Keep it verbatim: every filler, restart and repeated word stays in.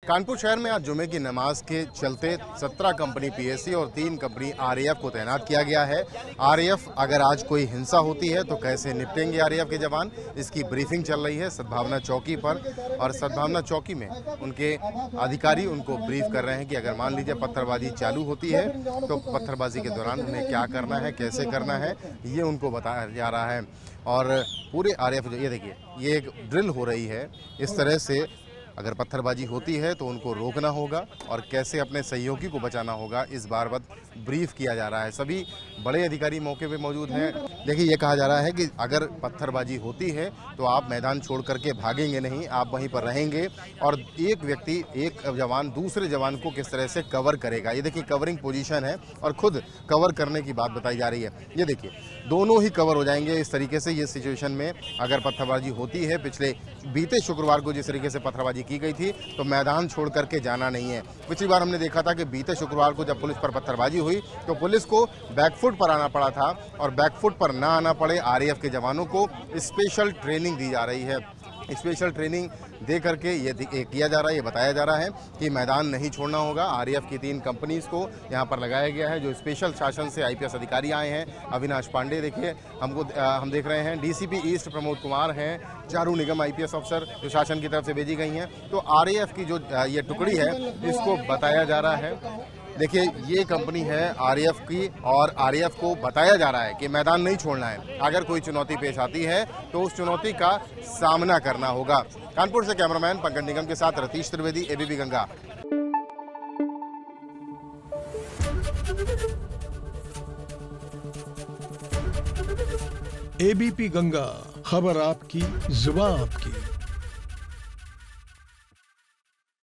कानपुर शहर में आज जुमे की नमाज के चलते सत्रह कंपनी पीएससी और तीन कंपनी आरएएफ को तैनात किया गया है। आरएएफ अगर आज कोई हिंसा होती है तो कैसे निपटेंगे आरएएफ के जवान, इसकी ब्रीफिंग चल रही है सद्भावना चौकी पर। और सद्भावना चौकी में उनके अधिकारी उनको ब्रीफ कर रहे हैं कि अगर मान लीजिए पत्थरबाजी चालू होती है तो पत्थरबाजी के दौरान उन्हें क्या करना है, कैसे करना है, ये उनको बताया जा रहा है। और पूरे आरएएफ, ये देखिए, ये एक ड्रिल हो रही है। इस तरह से अगर पत्थरबाजी होती है तो उनको रोकना होगा और कैसे अपने सहयोगी को बचाना होगा, इस बार बाद ब्रीफ किया जा रहा है। सभी बड़े अधिकारी मौके पे मौजूद हैं। देखिए, ये कहा जा रहा है कि अगर पत्थरबाजी होती है तो आप मैदान छोड़ करके भागेंगे नहीं, आप वहीं पर रहेंगे और एक व्यक्ति, एक जवान दूसरे जवान को किस तरह से कवर करेगा। ये देखिए, कवरिंग पोजीशन है और खुद कवर करने की बात बताई जा रही है। ये देखिए, दोनों ही कवर हो जाएंगे इस तरीके से। ये सिचुएशन में अगर पत्थरबाजी होती है, पिछले बीते शुक्रवार को जिस तरीके से पत्थरबाजी की गई थी, तो मैदान छोड़ करके जाना नहीं है। पिछली बार हमने देखा था कि बीते शुक्रवार को जब पुलिस पर पत्थरबाजी हुई तो पुलिस को बैकफुट पर आना पड़ा था और बैकफुट पर ना आना पड़े, आरएएफ के जवानों को स्पेशल ट्रेनिंग दी जा रही है। स्पेशल ट्रेनिंग दे करके ये किया जा रहा है, ये बताया जा रहा है कि मैदान नहीं छोड़ना होगा। आरएएफ की तीन कंपनीज को यहाँ पर लगाया गया है। जो स्पेशल शासन से आईपीएस अधिकारी आए हैं, अविनाश पांडे, देखिए हमको आ, हम देख रहे हैं, डीसीपी ईस्ट प्रमोद कुमार हैं, चारू निगम आईपीएस अफसर जो शासन की तरफ से भेजी गई हैं। तो आरएएफ की जो ये टुकड़ी है, इसको बताया जा रहा है। देखिए, ये कंपनी है आरएएफ की और आरएएफ को बताया जा रहा है कि मैदान नहीं छोड़ना है। अगर कोई चुनौती पेश आती है तो उस चुनौती का सामना करना होगा। कानपुर से कैमरामैन पंकज निगम के साथ रतीश त्रिवेदी, एबीपी गंगा। एबीपी गंगा, खबर आपकी, जुबान आपकी।